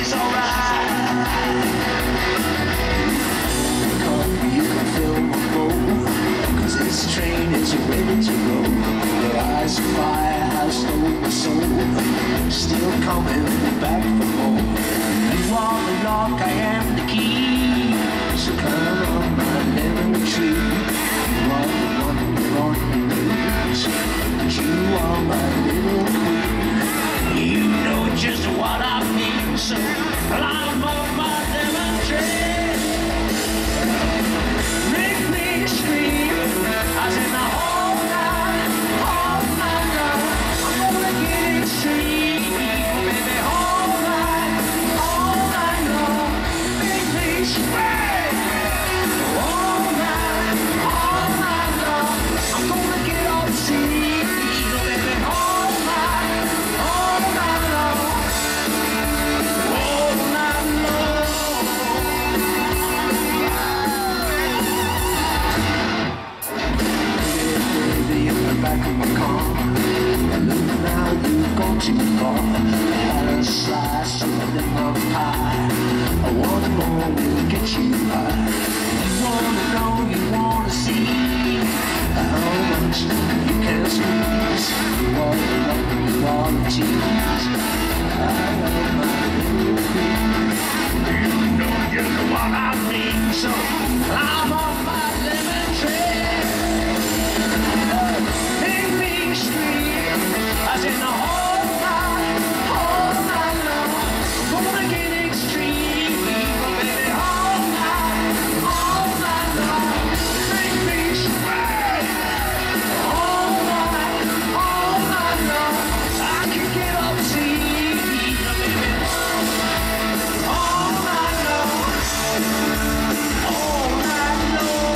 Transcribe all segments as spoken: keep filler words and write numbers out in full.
she's alright. You can fill my boat, cause this train is ready to go. Your eyes of fire have stole my soul, still coming back for more. You are the lock, I am the key, so climb on my lemon tree. You are the one who on your knees, but you are my little queen. You know just what I mean, so climb on my lemon tree. Make me scream, as in the whole night, all night long. I'm gonna get extreme, baby, all night, all night long. Make me scream, all night, all night long. I'm gonna get obscene, baby, all night, all night long, all night long. Back of my car, and look now, you've gone too far. I had a slice of lemon pie, I want more, will get you high. You wanna know, you wanna see how much you can squeeze. You wanna know, you wanna tease. I love my little queen. You know just what I mean, so climb on my lemon tree. As in the whole night, whole night long, gonna get extreme, baby, all night, all night long. Make me sweat, all night, all night long. I can get obscene, baby, all night long, all night long.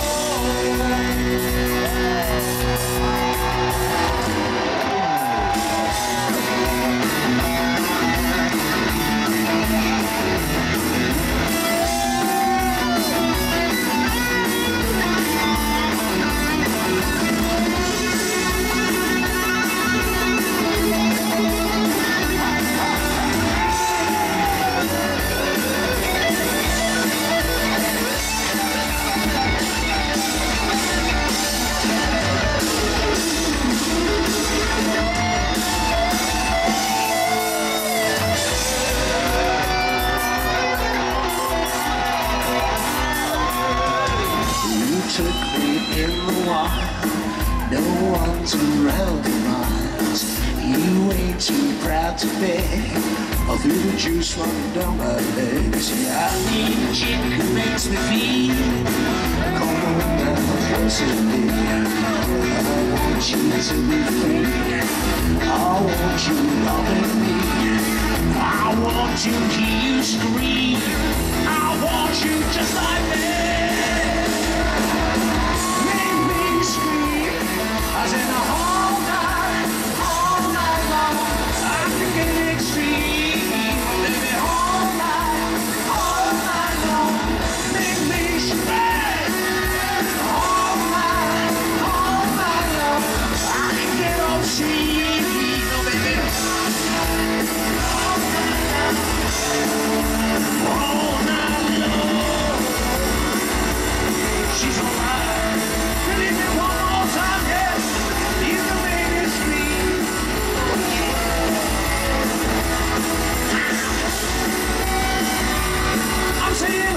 Took me in the wild, no one's around the miles. You ain't too proud to beg, I'll feel the juice running down my legs. Yeah, I need a chick who makes me feel. Come on now, close to me. I want you to be free, I want you loving me. I want to hear you scream, I want you just like me. As in the whole night, all night long, I can get extreme, baby, all night, all night long. Make me spread, all night, all night long. I can get obscene, oh baby, all night, all night long. She's alright, believe me one more time, yes. I'm saying